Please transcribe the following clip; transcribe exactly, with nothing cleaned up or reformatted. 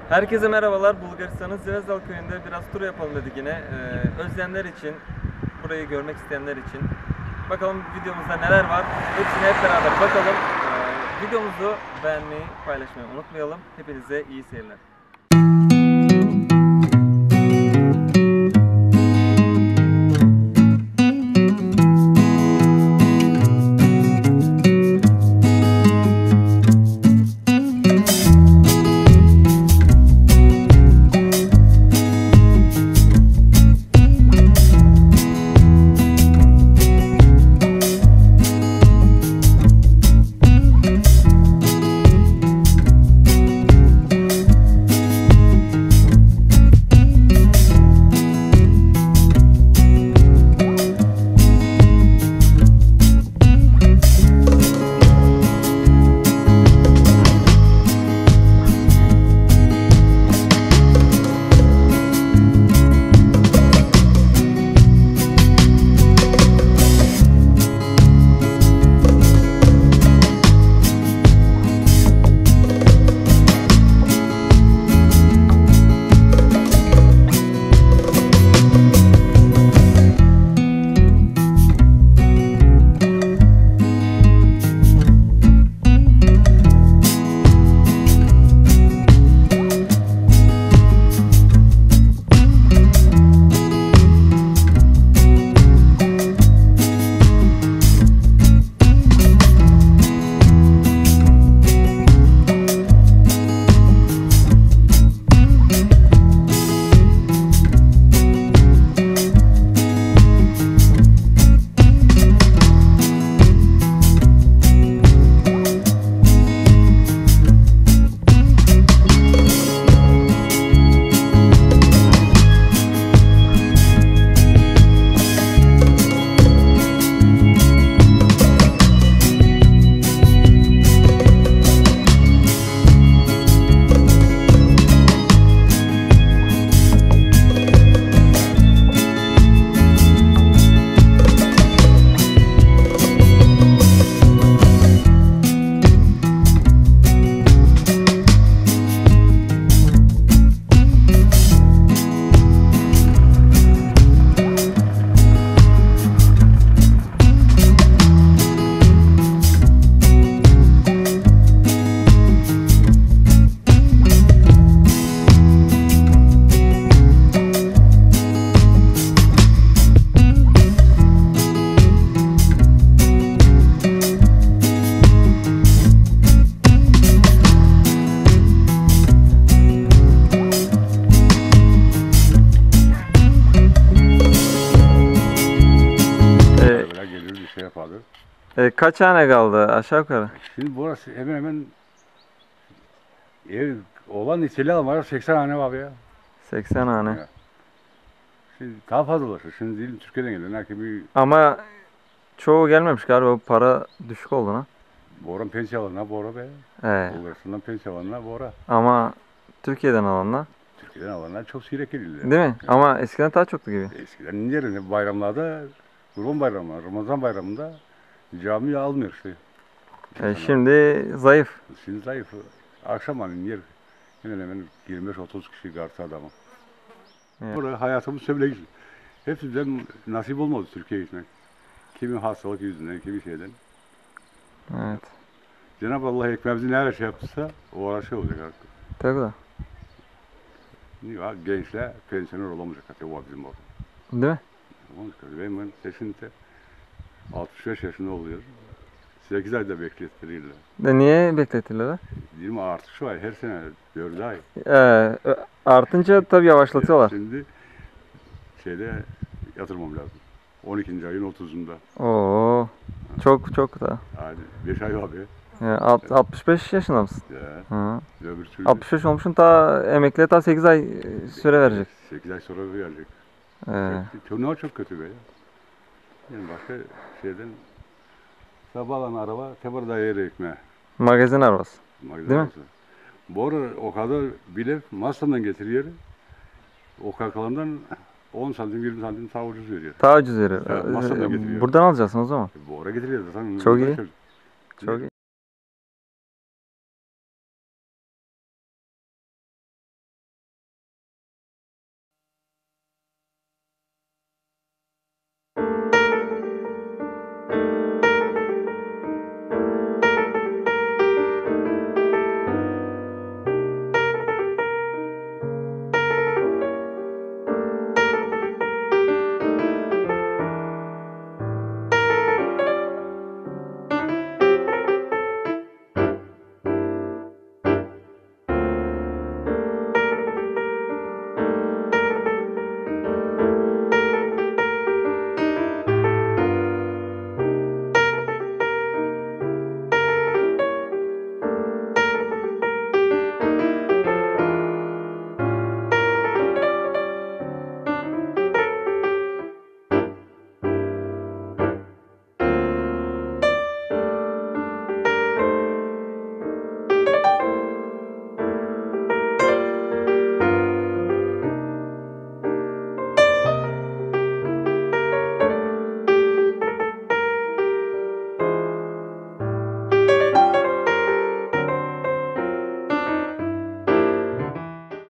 Herkese merhabalar. Bulgaristan'ın Zvezdal köyünde biraz tur yapalım dedik yine. Ee, özleyenler için, burayı görmek isteyenler için. Bakalım videomuzda neler var. Hepsine hep beraber bakalım. Ee, videomuzu beğenmeyi, paylaşmayı unutmayalım. Hepinize iyi seyirler. Şey yapardı. E, kaç tane kaldı aşağı yukarı? Şimdi burası hemen hemen ev olan niteliği var, seksen hane var ya. seksen hane. Ya. Şimdi daha fazla ulaşır. Şimdi değil Türkiye'den geliyor. Belki bir Ama çoğu gelmemiş galiba, para düşük oldu ha. Boran pensiye alanına Bora be. Evet. Bulgaristan'dan pensiye alanına Bora. Ama Türkiye'den alanlar. Türkiye'den alanlar çok sirek geliyor. Değil mi? Evet. Ama eskiden daha çoktu gibi. Eskiden incelerinde bayramlarda, Kurban bayramı, Ramazan bayramında camiye almıyor işte. E, şimdi zayıf. Şimdi zayıf. Akşam hani yer hemen hemen yirmi beş otuz kişi karşı adamı. Evet. Burada hayatımız şöyle geçti. Hepsinden nasip olmadı Türkiye'ye gitmek. Kimi hastalık yüzünden, kimi şeyden. Evet. Cenab-ı Allah ekmeğimizi nereye şey yaptıysa o ara şey olacak artık. Tabii da. Ya, gençler pensioner olamayacak hatta o bizim orada. Değil mi? Benim ben şimdi altmış beş yaşında oluyor. sekiz ayda beklettiriyorlar. De niye bekletirler? yirmi artış var her sene dört ay. Ee, artınca tabii yavaşlatıyorlar. Şimdi şeyde yatırmam lazım. on ikinci ayın otuzunda. Oo, çok çok da. Yani beş ay var be. Ya, alt- altmış beş yaşında mısın? Ya. Hı. Öbür türlü altmış beş olmuşsun, ta emekliye ta sekiz ay süre verecek. sekiz ay sonra verecek. Ee, Çok, ne çok kötü be ya. Yani başka şeyden sabahlan araba Tebra'da yere ekmeğe. magazin arabası. Magazin Değil mi? arabası. Bu ara o kadar bile Maslak'tan getiriyor. O kakalarından on santim yirmi santim daha ucuz veriyor. Daha ucuz verir. Evet, Maslak'tan getiriyor. Buradan alacaksın o zaman. Bu ara getiriyor zaten. Çok iyi. Çok iyi. Müzik